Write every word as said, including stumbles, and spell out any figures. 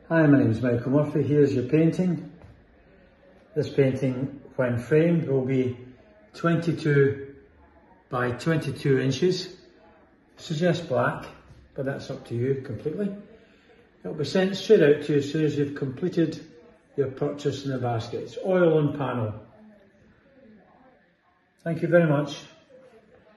Hi, my name is Michael Murphy. Here's your painting. This painting, when framed, will be twenty-two by twenty-two inches. Suggest black, but that's up to you completely. It'll be sent straight out to you as soon as you've completed your purchase in the basket. It's oil on panel. Thank you very much.